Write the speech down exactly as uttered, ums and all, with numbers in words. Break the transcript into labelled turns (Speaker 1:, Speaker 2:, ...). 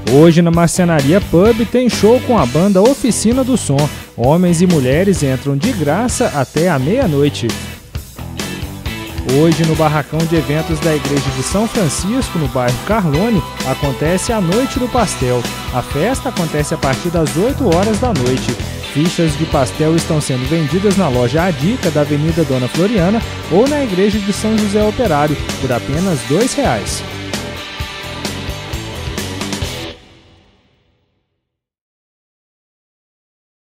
Speaker 1: Hoje na Marcenaria Pub tem show com a banda Oficina do Som. Homens e mulheres entram de graça até a meia-noite. Hoje no barracão de eventos da Igreja de São Francisco, no bairro Carlone, acontece a Noite do Pastel. A festa acontece a partir das oito horas da noite. Fichas de pastel estão sendo vendidas na loja A Dica da Avenida Dona Floriana ou na Igreja de São José Operário por apenas dois reais.